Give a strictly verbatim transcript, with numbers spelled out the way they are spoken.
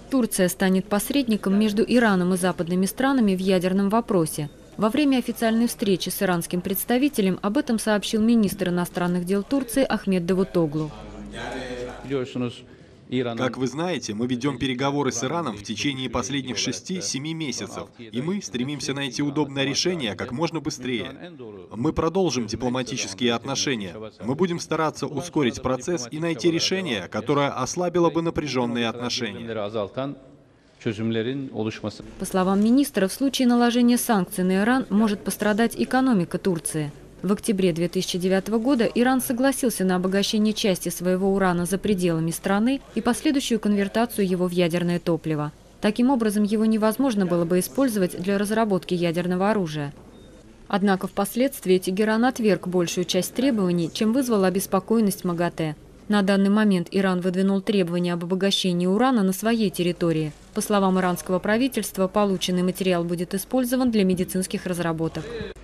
Турция станет посредником между Ираном и западными странами в ядерном вопросе. Во время официальной встречи с иранским представителем об этом сообщил министр иностранных дел Турции Ахмед Давутоглу. Как вы знаете, мы ведем переговоры с Ираном в течение последних шести-семи месяцев, и мы стремимся найти удобное решение как можно быстрее. Мы продолжим дипломатические отношения. Мы будем стараться ускорить процесс и найти решение, которое ослабило бы напряженные отношения. По словам министра, в случае наложения санкций на Иран может пострадать экономика Турции. В октябре две тысячи девятого года Иран согласился на обогащение части своего урана за пределами страны и последующую конвертацию его в ядерное топливо. Таким образом, его невозможно было бы использовать для разработки ядерного оружия. Однако впоследствии Тегеран отверг большую часть требований, чем вызвала обеспокоенность МАГАТЭ. На данный момент Иран выдвинул требования об обогащении урана на своей территории. По словам иранского правительства, полученный материал будет использован для медицинских разработок.